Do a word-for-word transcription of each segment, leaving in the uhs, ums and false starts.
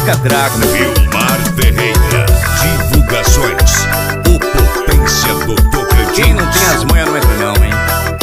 catraca, meu filho. Vilmar Ferreira, divulgações, o Potência do Tocantins. Quem não tem as manhas não entra não, hein?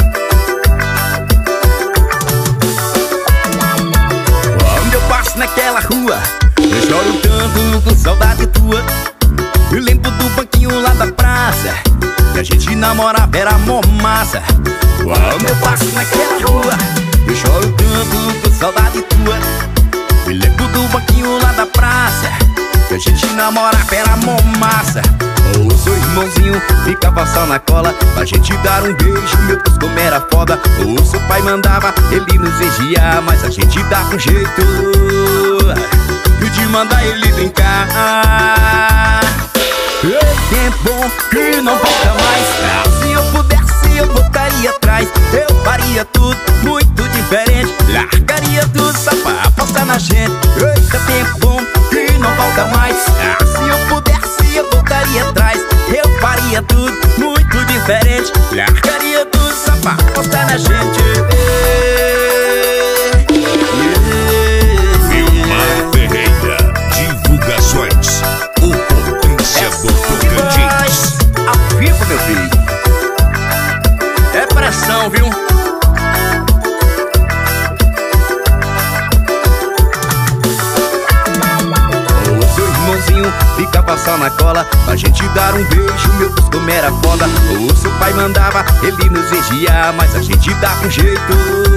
Quando eu passo naquela rua, eu choro tanto com saudade tua. Eu lembro do banquinho lá da praça, que a gente namorava, era mó massa. Quando eu passo naquela rua, eu choro tanto com saudade tua. Eu lembro do banquinho lá da praça, que a gente namorava, era mó massa. O seu irmãozinho ficava só na cola pra gente dar um beijo, meu Deus, como era foda. O seu pai mandava ele nos exigia, mas a gente dava um jeito de mandar ele brincar. Ei, tempo bom que não volta mais. Se eu pudesse eu voltaria atrás. Eu faria tudo muito diferente, largaria tudo só pra apostar na gente. Eita, tempo bom que não volta mais. Se eu pudesse eu voltaria atrás. Eu faria tudo muito diferente, largaria tudo só pra apostar na gente. Vilmar Ferreira, divulgações, o Potência do Tocantins. Ao vivo, meu filho. É pressão, viu? O seu irmãozinho ficava só na cola pra gente dar um beijo, meu Deus, como era foda. O seu pai mandava ele nos exigia, mas a gente dava um jeito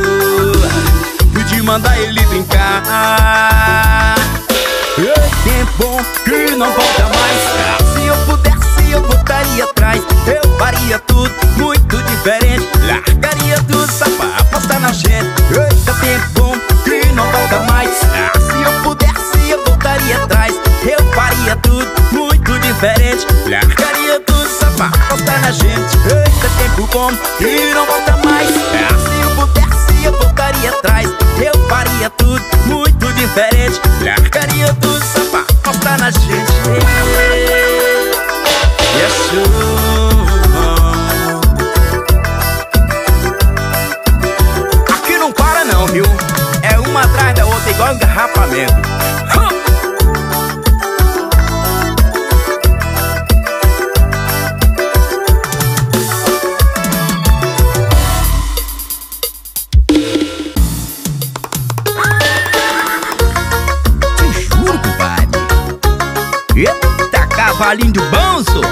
de mandar ele brincar. Ei, tempo bom que não volta mais. Se eu pudesse eu voltaria atrás. Eu faria tudo muito diferente, largaria tudo só pra apostar na gente. Eita, tempo bom que não volta mais. Se eu pudesse eu voltaria atrás. Eu faria tudo muito diferente, largaria tudo só pra apostar na gente. Eita, tempo bom que não volta mais. Se eu pudesse eu voltaria atrás. Eu faria tudo muito diferente, largaria tudo só pra apostar na gente. Yes, aqui não para não, viu? É uma atrás da outra igual engarrafamento. Hum. Eita, cavalinho do banzo.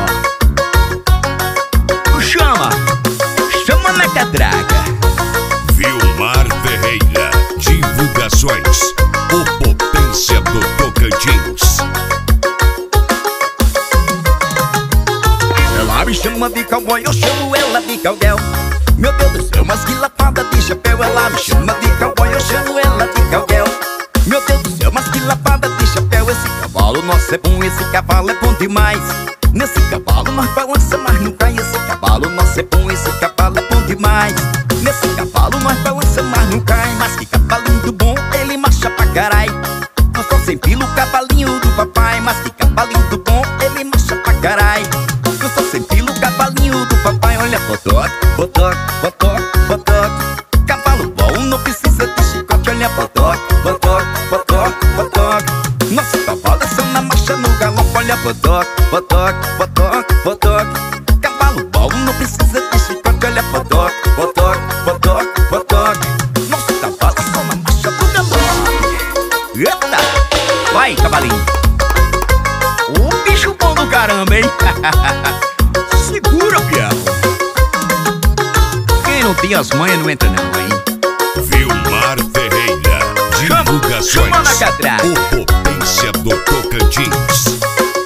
Chama, chama na catraca. Vilmar Ferreira, divulgações, o Potência do Tocantins. Ela me chama de cowboy, eu chamo ela de cowgirl. Meu Deus do céu, mas que lapada de chapéu. Ela me chama de cowboy, eu chamo ela de cowgirl. Meu Deus do céu, mas que lapada de chapéu. Esse cavalo nosso é bom, esse cavalo é bom demais. Nesse cavalo nós balança, mas não cai. Esse cavalo nosso é bom, esse cavalo é bom demais. Nesse cavalo nós balança, mas não cai. Mas que cavalinho do bom, ele marcha pra carai. Eu só sem pilo o cavalinho do papai. Mas que cavalinho do bom, ele marcha pra carai. Eu só sem pilo o cavalinho do papai. Olha, botoque, botoque, botoque, botoque. Cavalo bom, não precisa de chicote. Olha, botoque, botoque, botoque, botoque. Nosso cavalo é só na marcha, no galope. Olha, botoque, botoque, botoque, botoque. Cavalo bom, não precisa de chicote. Olha, botoque, botoque, botoque, botoque. Nosso cavalo é só na marcha, no galope. Eita! Vai, cavalinho. O bicho bom do caramba, hein? Segura, pião. Quem não tem as manhas não entra não, hein? Vilmar Ferreira, divulgações, chama na catraca. o Potência do Tocantins.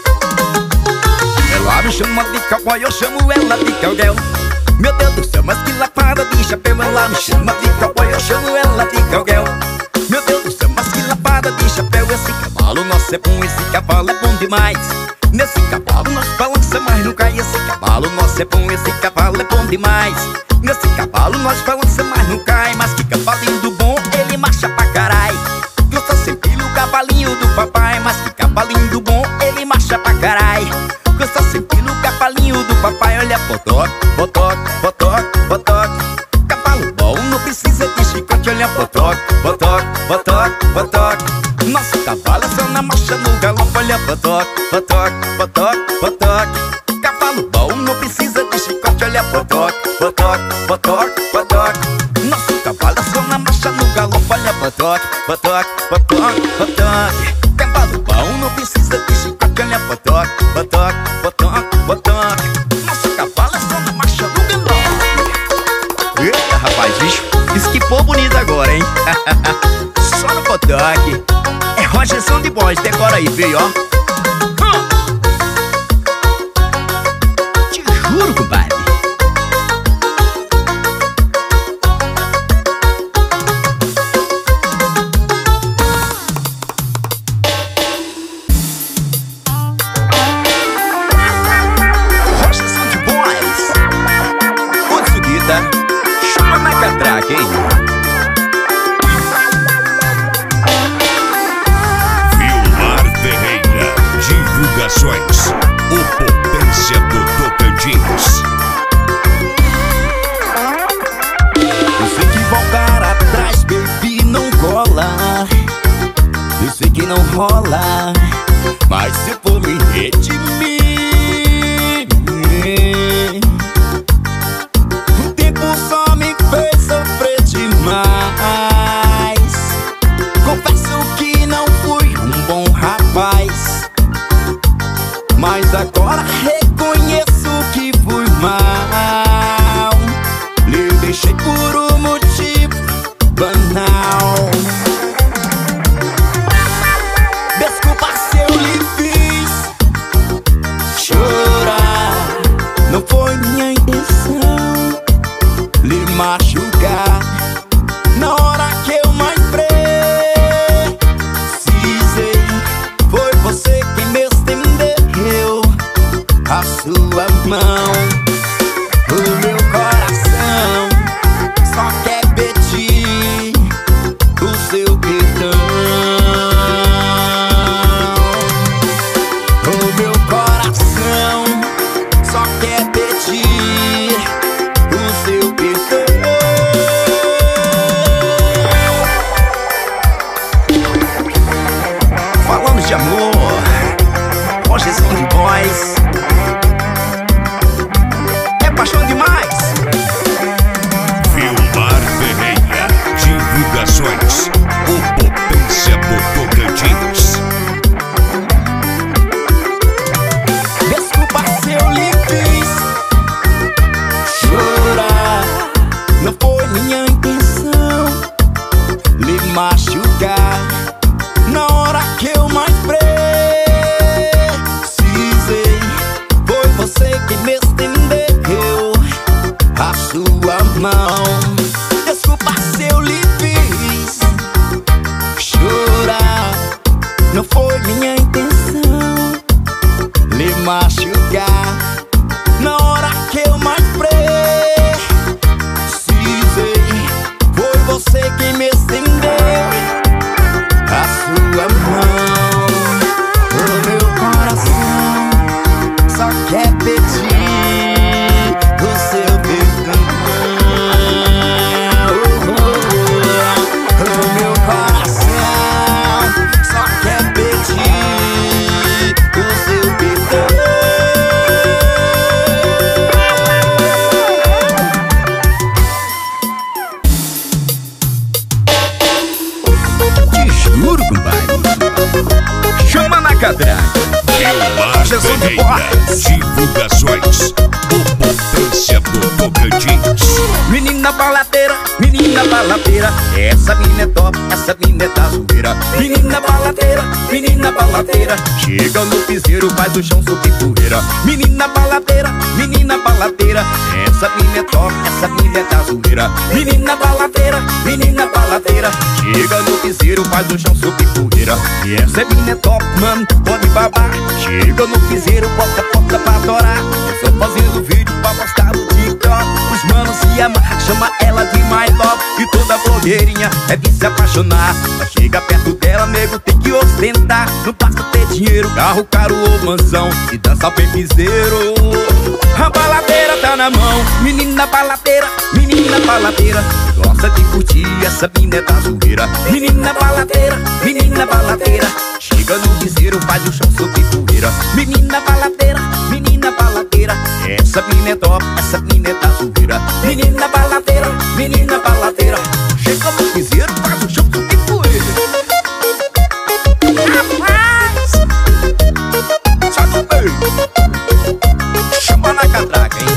Ela me chama de cowboy, eu chamo ela de cowgirl. Meu Deus do céu, mas que lapada de chapéu. Ela me chama de cowboy, eu chamo ela de cowgirl. Meu Deus do céu, mas que lapada de chapéu. Esse cavalo nosso é bom, esse cavalo é bom demais. Nesse cavalo nós balança, mas não cai. Esse cavalo nosso é bom, esse cavalo é bom demais. Nesse cavalo nós balança, mas não cai. Mas que cavalinho do bom, ele marcha pra carai. Eu só sem pilo o cavalinho do papai. Mas que cavalinho do bom, ele marcha pra carai. Eu só sem pilo o cavalinho do papai. Olha, botoque, botoque, botoque, botoque. Cavalo bom, não precisa de chicote. Olha, botoque, botoque, botoque, botoque. Nosso cavalo é só na marcha, no potoque, potoque, potoque, potoque. Cavalo bom não precisa de chicote, olha potoque, potoque, potoque, potoque. Nosso cavalo é só na marcha, no galope, olha potoque, potoque, potoque, potoque. Cavalo bom não precisa de chicote, olha potoque, potoque, potoque, potoque. Nosso cavalo é só na marcha, no galope. Eita, rapaz, bicho, esquipou bonito agora, hein? Só no potoque. É Rogerson de Boys, decora aí, filho, ó. Hum. Te juro, compadre. Rogerson de Boys. Ô, Sugita, chama na catraca, hein? Divulgações, o Potência do Tocantins. Eu sei que voltar atrás, baby, não cola. Eu sei que não rola, mas se for me redimir, o tempo só me fez sofrer demais. Confesso que não fui um bom rapaz, mas agora reconheço que fui mal. Lhe deixei por um motivo banal. Desculpa se eu lhe fiz chorar. Não foi minha intenção lhe machucar. Na hora que eu mais precisei, foi você quem me estendeu a sua mão. O meu coração só quer pedir o seu perdão. O meu coração só quer pedir o seu perdão. Falando de amor, Rogerson de Boys. É paixão demais. Vilmar Ferreira, divulgações, o Potência do Tocantins. Desculpa se eu lhe fiz chorar. Não foi minha intenção lhe machucar. Na hora que eu mais precisei, foi você que me estendeu a sua mão. Desculpa se eu lhe fiz chorar. Não foi minha intenção lhe machucar. Na hora que eu mais precisei, foi você quem me estendeu a sua mão. O meu coração só quer pedir o seu perdão. O meu coração só quer pedir o seu perdão. Te juro, compadre. Chama na catraca. Vilmar Ferreira, divulgações, o Potência do Tocantins. Menina baladeira, menina baladeira, essa menina é top, essa menina é da zoeira. Menina baladeira, menina baladeira, chega no piseiro, faz o chão subir poeira. Menina baladeira, menina baladeira, essa menina é top, essa menina é da zoeira. Menina baladeira, menina baladeira, chega no piseiro, faz o chão subir poeira. E essa menina é top, mano, pode babar. Chega no piseiro, bota a porta pra adorar. Eu tô fazendo vídeo pra postar no TikTok. Os manos se amarram, chama ela de my love. E toda blogueirinha deve se apaixonar. Pra chegar perto dela, nego, tem que ostentar. Não basta ter dinheiro, carro caro ou mansão, e dança bem piseiro. A baladeira tá na mão, menina baladeira, menina baladeira, gosta de curtir, essa mina é da zoeira. Menina baladeira, menina baladeira, chega no piseiro, faz o chão subir poeira. Menina baladeira, menina baladeira, essa mina é top, essa mina é da zoeira. Menina baladeira, menina baladeira, chega no piseiro, faz o chão subir poeira. Rapaz, só no meio, chama na catraca, hein?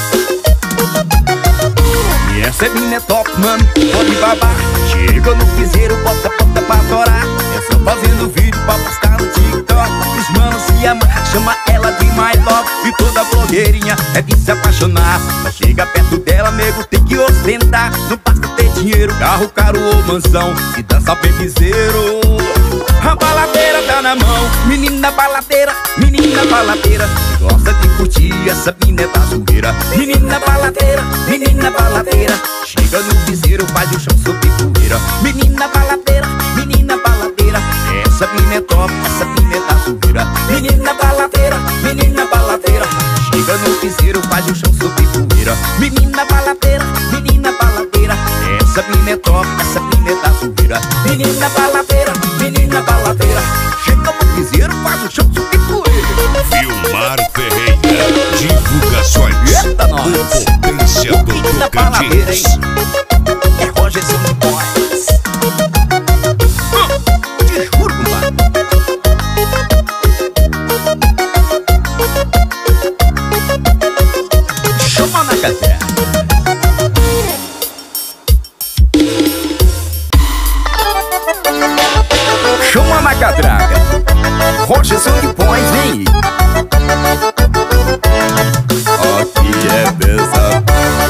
E essa mina é top, mano, pode babar. Chega no piseiro, bota, bota pra torar. É só fazendo vídeo pra postar no TikTok. Os manos se amarram, chama ela de my love. E toda blogueirinha é de se apaixonar. Mas chega perto dela, nego, tem que ostentar. Não basta ter dinheiro, carro caro ou mansão, se dança bem piseiro. A baladeira tá na mão. Menina baladeira, menina baladeira, gosta de curtir, essa mina é da zoeira. Menina baladeira, menina baladeira, chega no piseiro, faz o chão subir poeira. Menina baladeira, menina baladeira, essa mina é top, essa mina é da zoeira. Menina baladeira, menina baladeira, chega no piseiro, faz o chão subir poeira. Menina baladeira, menina baladeira, essa mina é top, essa mina é da zoeira. Menina baladeira, menina baladeira, chega no piseiro, faz o chão subir poeira. Vilmar Ferreira, divulgações. Eita, nós! Potência do Tocantins. É Rogerson de Boys. Hum, te juro, compadre. Chama na cadeira. Chama na catraca. Rogerson de Boys, vem. Aqui é pesado.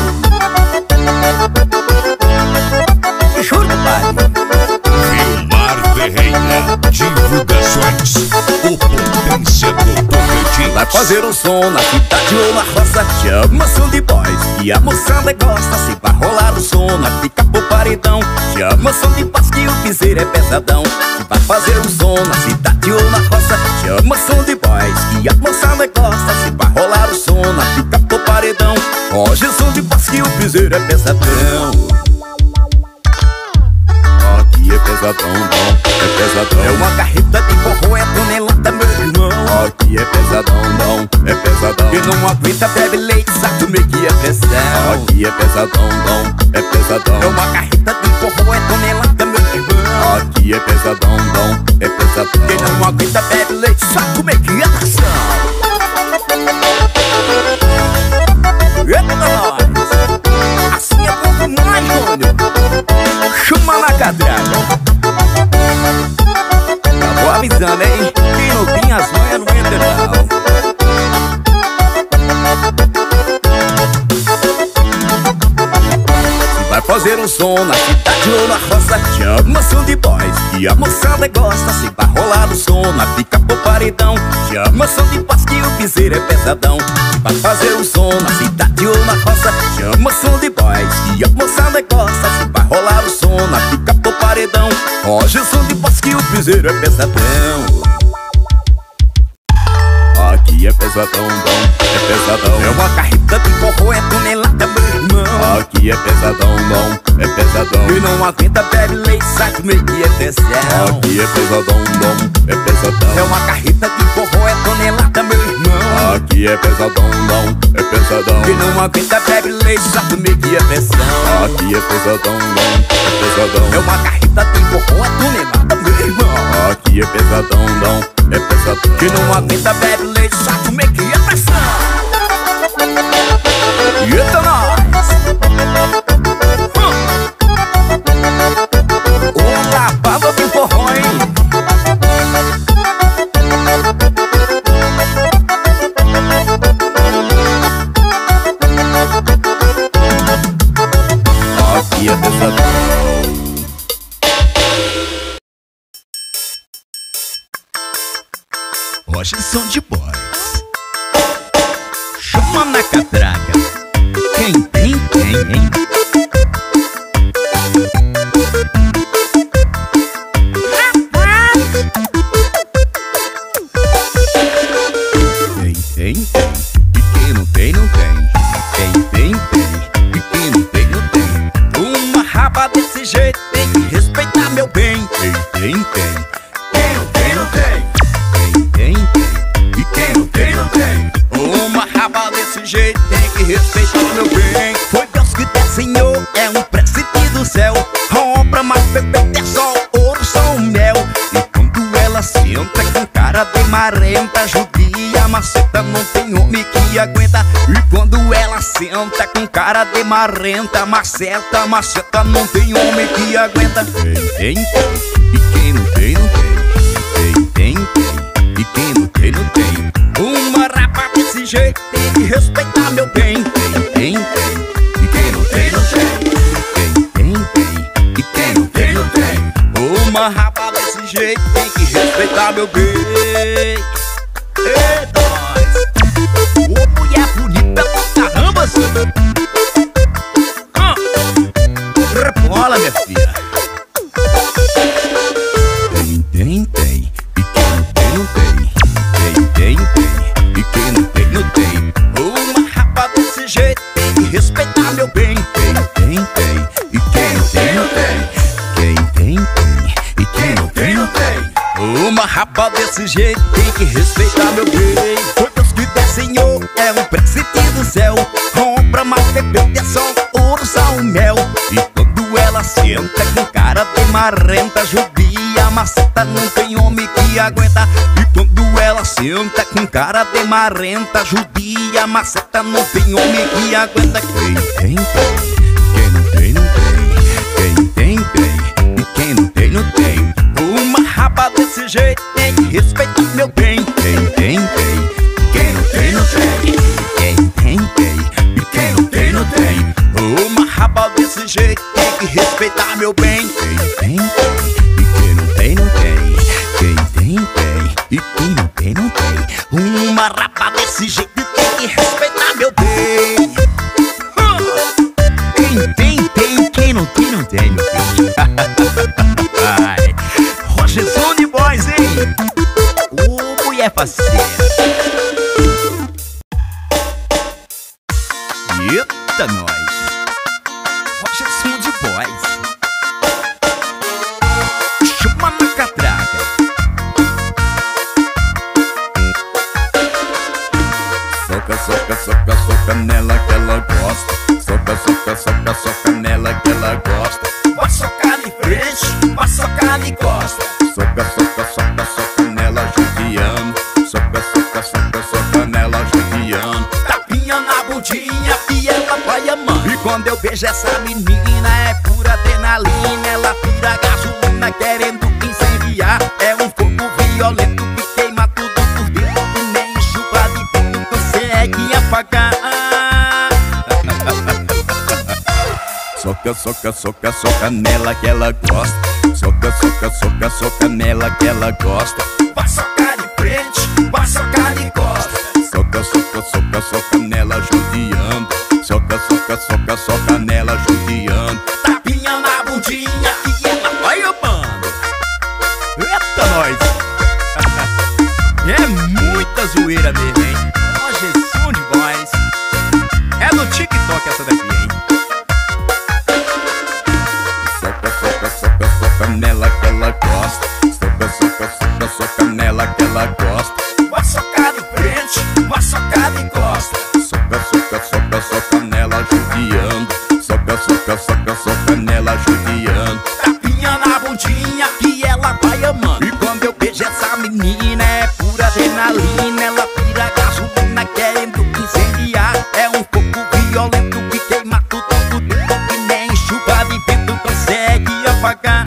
Juro, pai. Vilmar Ferreira, divulgações. O Potência do Tocantins. Vai fazer um som na cidade ou na roça, chama som de boys e a moçada gosta. Se vai rolar o som na pica pro paredão, chama som de boys que o piseiro é pesadão. Se vai fazer um som na cidade ou na roça, chama som de boys e a moçada gosta. Se vai rolar o som na pica pro paredão, hoje é som de boys que o piseiro é pesadão. Aqui é pesadão, não, é pesadão. É uma carreta de forró, é tonelada, meu irmão. Aqui é pesadão, não, é pesadão. E não aguenta, bebe leite, sabe meio que é pressão. Aqui é pesadão, não, é pesadão. É uma carreta de forró, é tonelada, meu irmão. Aqui é pesadão, não, é pesadão. Quem não aguenta, bebe leite, sabe como é que é pressão. Eita, nós! Assim é bom demais, Júnior. Chama na cadrada. Já vou avisando, hein? Quem não tem as manhas não entra, não. Se vai fazer um som na cidade ou na roça, chama som de boys e a moçada gosta. Se vai rolar o som na pica pro paredão, chama som de boys que o piseiro é pesadão. Se vai fazer um som na cidade ou na roça, chama som de boys e a moçada gosta. Se vai rolar o som na pica pro paredão, hoje é som de boys que o piseiro é pesadão. Aqui é pesadão, não, é pesadão. É uma carreta de forró, é tonelada, meu irmão. Aqui é pesadão, não, é pesadão. E não aguenta, bebe leite, sabe meio que é pressão. Aqui é pesadão, não, é pesadão. É uma carreta de forró, é tonelada, meu irmão. Aqui é pesadão, não, é pesadão. E não aguenta, bebe leite, sabe meio que é pressão. Aqui é pesadão, não, é pesadão. É uma carreta de forró, é tonelada, meu irmão. Aqui é pesadão, não, é pesadão. Que não aguenta, bebe leite, sabe como é que é pressão. Eita, nós! Hum. Uma baba de forró, hein? Aqui é pesadão. Rogerson de Boys. Chama na catraca. Quem tem, tem, hein? Tem, tem, tem. E quem não tem, não tem. Tem, tem, tem. E quem não tem, não tem. Uma maceta, não tem homem que aguenta. E quando ela senta com cara de marrenta, maceta, maceta, não tem homem que aguenta. Tem, tem, tem, e quem não tem, não tem. Tem, tem, tem, e quem não tem, não tem. Uma rapa desse jeito tem que respeitar, meu bem. Tem, tem, tem, e quem não tem, não tem. Tem, tem, tem, e quem não tem, não tem. Uma rapa desse jeito tem que respeitar, meu bem. É nóis. Ô, mulher bonita pra caramba, senhor. Ah, rebola, minha filha. Tem, tem, tem, e quem não tem, não tem. Tem, tem, tem, e quem não tem, não tem. Uma rapa desse jeito tem que respeitar, meu bem. Tem, tem, tem, e quem não tem, não tem. Quem tem, tem, e quem não tem, não tem. Uma rapa desse jeito tem que respeitar, meu bem. Foi Deus que desenhou, é um presente do céu. Compra mais proteção, ouro, sal, mel. E quando ela senta com cara de marrenta, judia, maceta, não tem homem que aguenta. E quando ela senta com cara de marrenta, judia, maceta, não tem homem que aguenta. Quem tem, tem, quem não tem, não tem. Quem tem, tem, e quem não tem, não tem. Uma rapa desse jeito tem que respeitar, meu bem. Quem tem, tem, quem não tem, não tem. Quem tem, tem, e quem não tem, não tem. Uma rapa desse jeito tem que respeitar, meu bem. Quem tem, tem, e quem não tem, não tem. Quem tem, tem, e quem não tem, não tem. Uma rapa desse jeito tem que respeitar, meu bem. Quem tem, tem, quem não tem, não tem, meu filho. Ai, Rogerson de Boys, hein? Ô, mulher parceira. Eita, nós. Rogerson de Boys. Chama na catraca. Soca, soca, soca, soca nela que ela gosta. Soca, soca, soca, soca nela que ela gosta. Vai socar de frente, vai socar de costa. Soca, soca, soca, soca nela judiando. Soca, soca, soca, soca nela judiando. Tapinha na bundinha e ela vai amando. E quando eu beijo essa menina é pura adrenalina. Ela vira gasolina querendo incendiar. É um fogo violento que queima tudo por dentro. Que nem chuva de vento consegue apagar. Soca, soca, soca, soca nela que ela gosta. Soca, soca, soca, soca nela que ela gosta. Vai socar de frente, vai socar de costa. Soca, soca, soca, soca nela judiando. Soca, soca, soca, soca nela judiando. Tapinha na bundinha e ela vai amando. Eita, nós! É muita zoeira mesmo, hein? Rogerson de Boys. É no TikTok essa daqui, hein? Soca, soca, soca, soca nela que ela gosta. Soca, soca, soca, soca nela que ela gosta. Vai socar de frente, vai socar de costa. Soca, soca, soca, soca nela judiando. Soca, soca, soca, soca nela judiando. Tapinha na bundinha e ela vai amando. E quando eu beijo essa menina é pura adrenalina. Ela vira gasolina querendo incendiar. É um fogo violento que queima tudo por dentro. Que nem chuva de vento consegue apagar.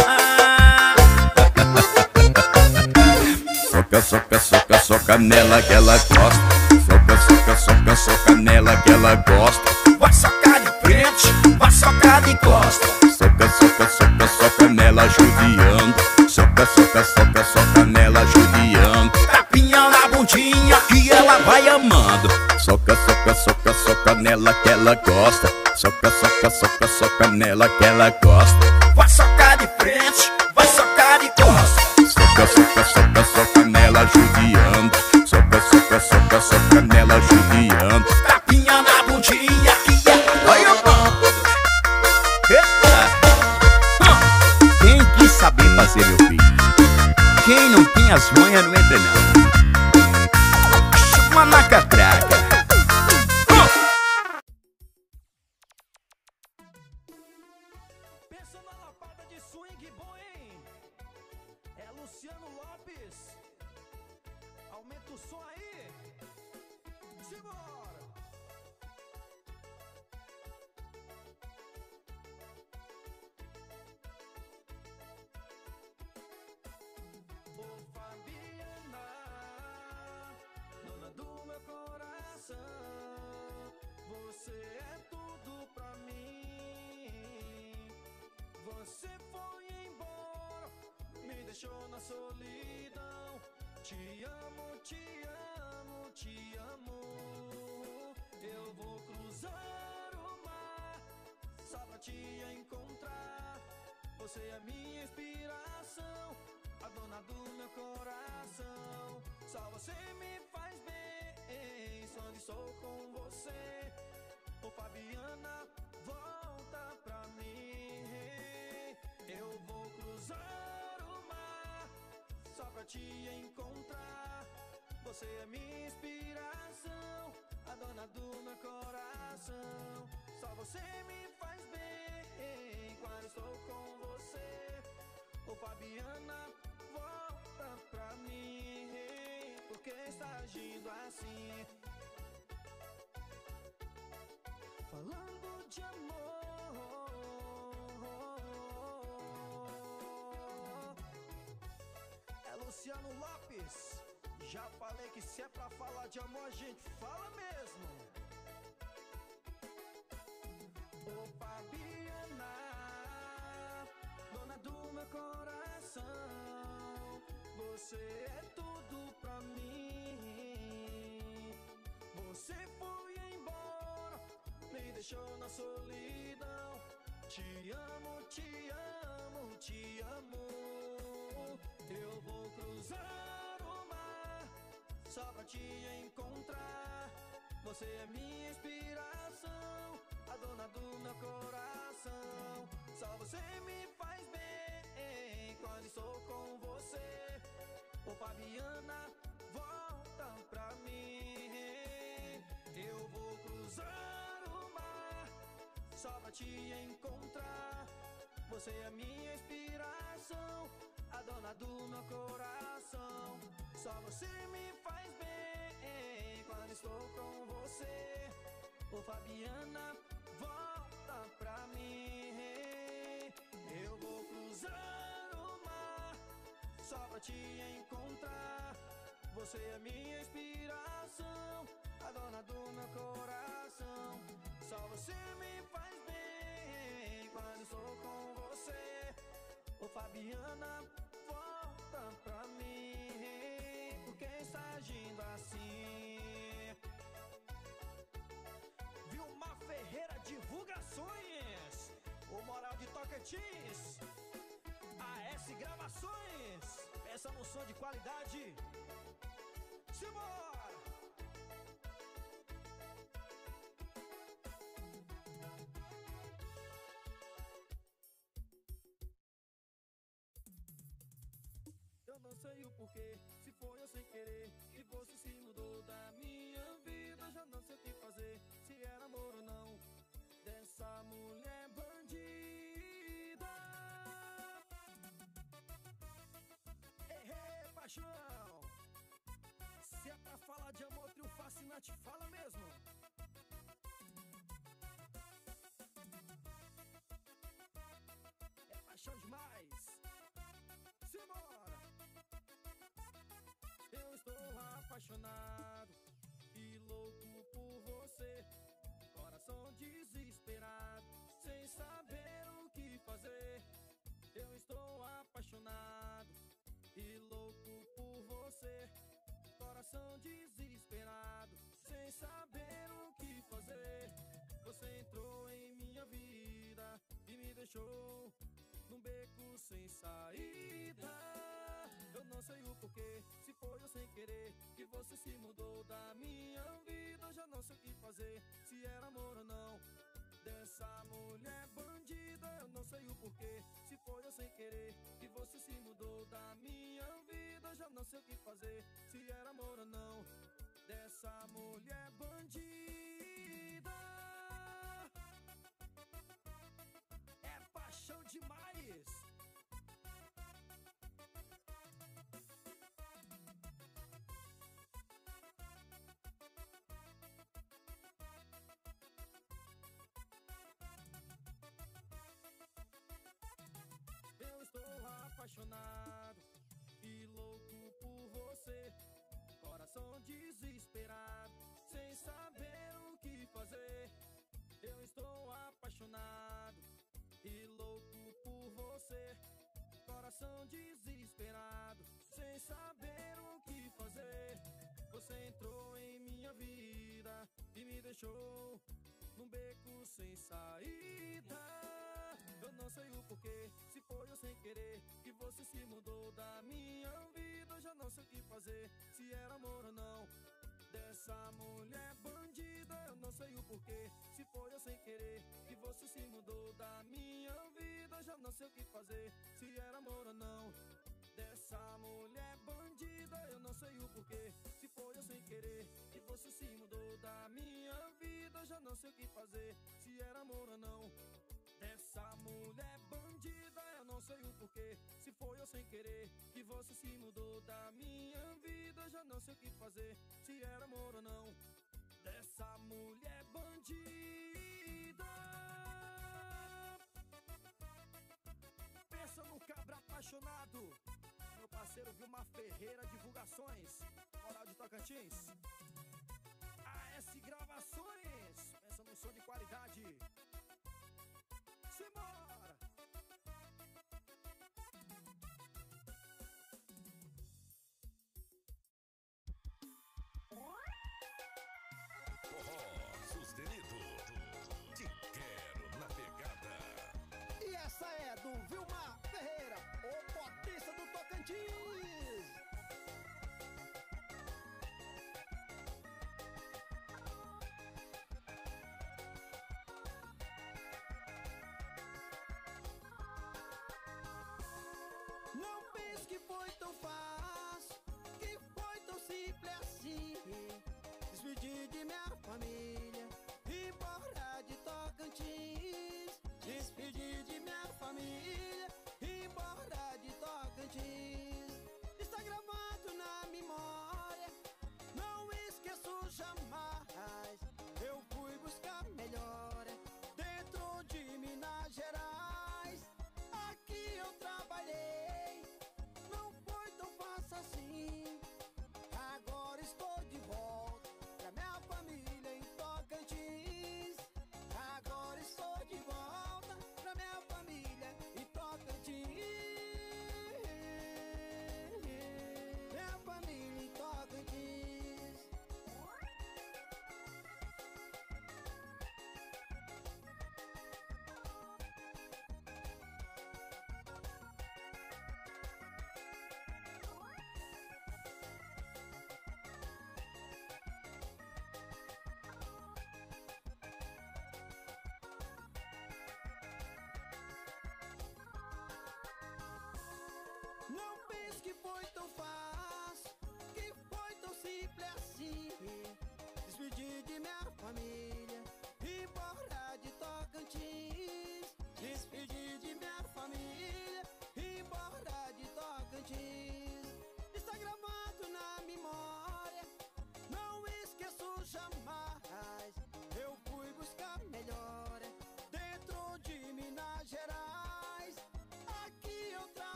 Soca, soca, soca, soca nela que ela gosta. Soca, soca, soca, soca nela que ela gosta. Vai socar de frente, vai socar de costa. Soca, soca, soca, soca nela judiando. Soca, soca, soca, soca nela judiando. Tapinha na bundinha e ela vai amando. Soca, soca, soca, soca nela que ela gosta. Soca, soca, soca, soca nela que ela gosta. Vai socar de frente, vai socar de costa. Soca, soca, soca, soca nela judiando. Soca, soca, soca, soca nela judiando. Tapinha na bundinha e ela vai amando. Eita! Hum. Tem que saber fazer, meu filho. Quem não tem as manhas não entra não. Chama na catraca. Hum. Pensa na lapada de swing bom, hein? É Luciano Lopes. Aumenta o som aí. deixou na solidão. Te amo, te amo, te amo. Eu vou cruzar o mar só pra te encontrar. Você é minha inspiração, a dona do meu coração. Só você me faz bem, só estou com você. Ô Fabiana, volta pra mim. Eu vou cruzar o mar só pra te encontrar. Você é minha inspiração, a dona do meu coração. Só você me faz bem quando estou com você. Ô Fabiana, volta pra mim. Por que está agindo assim? Falando de amor. É Luciano Lopes. Já falei que se é pra falar de amor, a gente fala mesmo. Ô Fabiana, dona do meu coração, você é tudo pra mim. Você foi embora, me deixou na solidão. Te amo, te amo, te amo. Eu vou cruzar o mar só pra te encontrar. Você é minha inspiração, a dona do meu coração. Só você me faz bem quando estou com você. Ô Fabiana, volta pra mim. Eu vou cruzar o mar só pra te encontrar. Você é minha inspiração, a dona do meu coração. Só você me faz bem quando estou com você. Ô Fabiana, volta pra mim. Eu vou cruzar o mar só pra te encontrar. Você é minha inspiração, a dona do meu coração. Só você me faz bem quando estou com você. Ô Fabiana, volta pra mim. Por que está agindo assim? Vilmar Ferreira Divulgações, o Moral de Tocantins, A S Gravações. Pensa no som de qualidade. Simbora! Eu não sei o porquê, se foi eu sem querer, que você se mudou da minha vida. Já não sei o que fazer, se era amor ou não, dessa mulher bandida. Ei, ei, paixão, se é pra falar de amor, trio fascinante, fala mesmo. É paixão demais. Simbora! Eu estou apaixonado e louco por você. Coração desesperado, sem saber o que fazer. Eu estou apaixonado e louco por você. Coração desesperado, sem saber o que fazer. Você entrou em minha vida e me deixou num beco sem saída. Eu não sei o porquê, se foi eu sem querer, que você se mudou da minha vida. Eu já não sei o que fazer, se era amor ou não, dessa mulher bandida. Eu não sei o porquê, se foi eu sem querer, que você se mudou da minha vida. Eu já não sei o que fazer, se era amor ou não, dessa mulher bandida. É paixão demais. Eu estou apaixonado e louco por você. Coração desesperado, sem saber deixou num beco sem saída. Eu não sei o porquê, se foi eu sem querer que você se mudou da minha vida. Eu já não sei o que fazer, se era amor ou não dessa mulher bandida. Eu não sei o porquê, se foi eu sem querer que você se mudou da minha vida. Eu já não sei o que fazer, se era amor ou não dessa mulher bandida. Eu não sei o porquê, se foi eu sem querer que você se mudou da minha vida. Eu já não sei o que fazer, se era amor ou não dessa mulher bandida. Eu não sei o porquê, se foi eu sem querer que você se mudou da minha vida. Eu já não sei o que fazer, se era amor ou não dessa mulher bandida. Pensa no cabra apaixonado, meu parceiro Vilmar Ferreira Divulgações, Moral de Tocantins.